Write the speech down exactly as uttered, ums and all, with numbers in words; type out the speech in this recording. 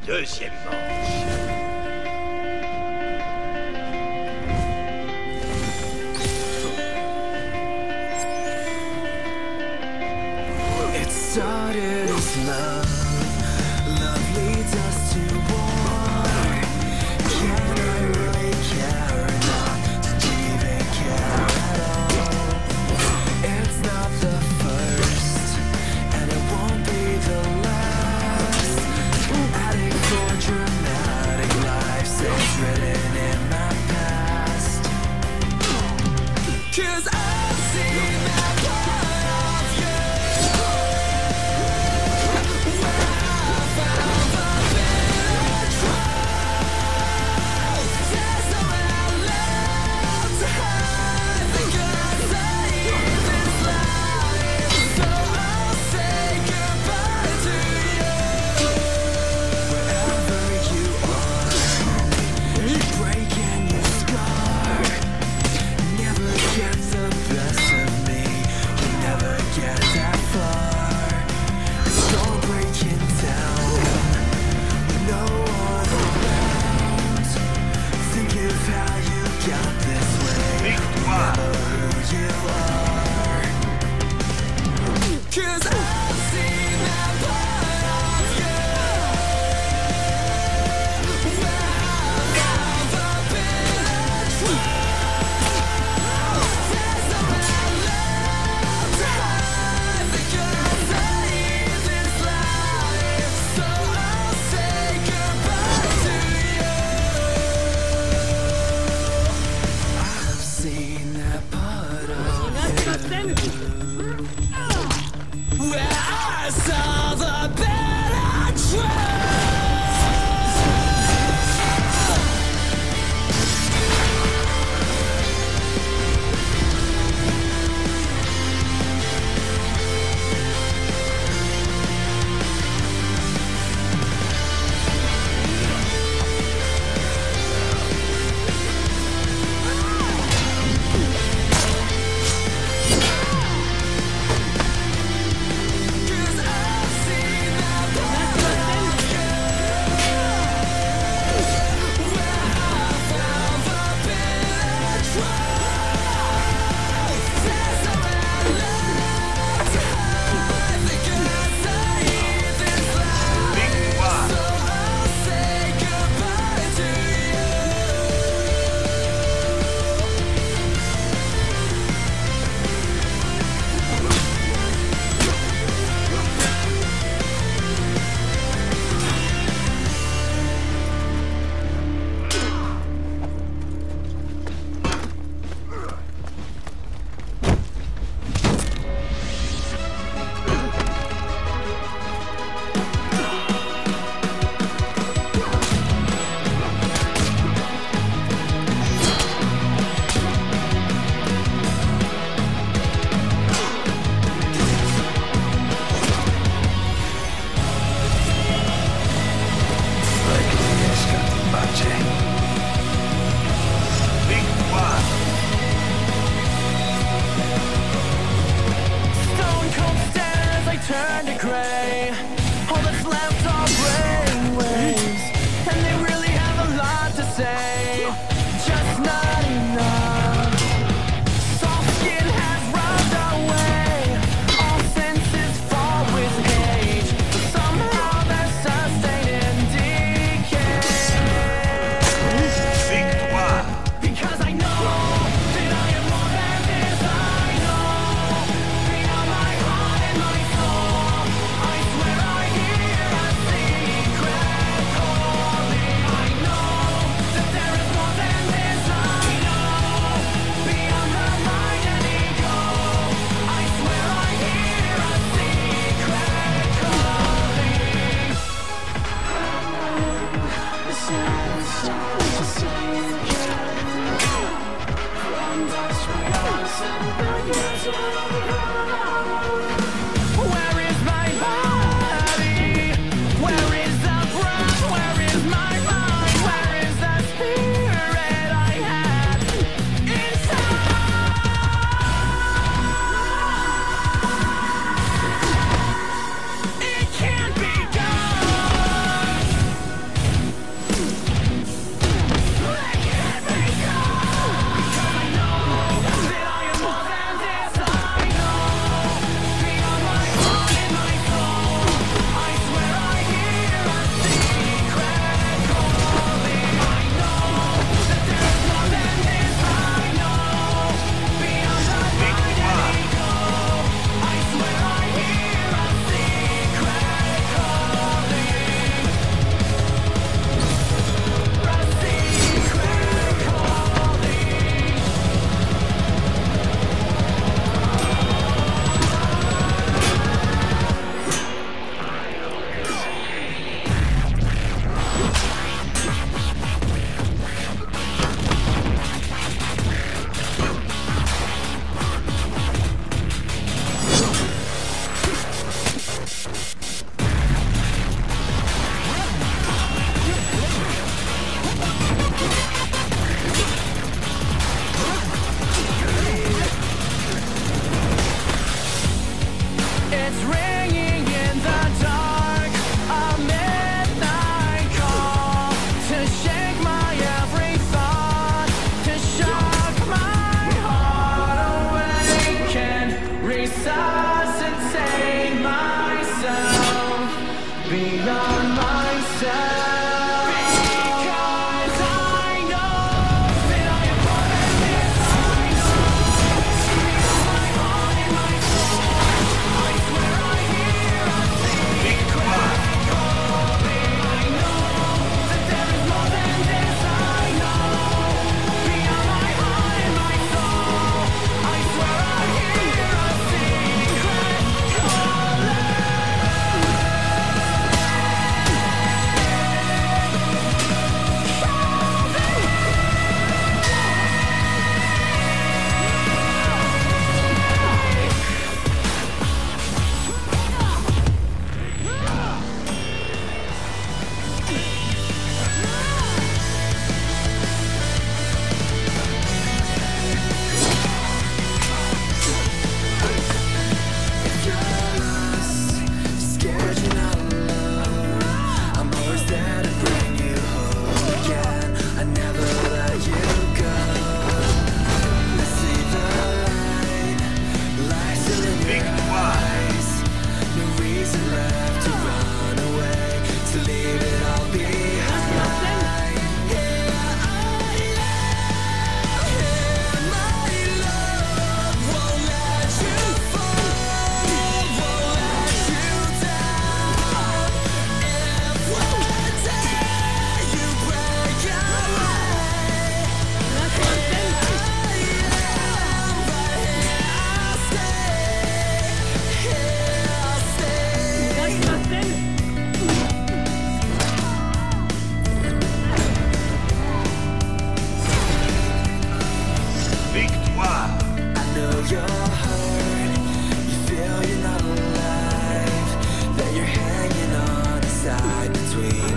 Deuxième manche. It started as love, love leads us to war. Can I really care or not? Did you even care at all? It's not the first, and it won't be the last. Adding for dramatic be on my side. Because I know that I am more than this. I know. Give me my heart and my soul. I swear I hear a secret calling. I know that there is more than this. I know. Beyond my heart and my soul. I swear I hear a secret calling. If you're lost, scared you're not alone, I'm always there to bring you home again. I never let you go. I see the light, light still in your eyes. No reason left to run away, to leave it all behind. Yeah, I am. Yeah, my love won't let you fall, won't let you down. If one day you break away, I am, but here I'll stay, here I'll stay. Victoire! I know you're hurt, you feel you're not alive, that you're hanging on a side between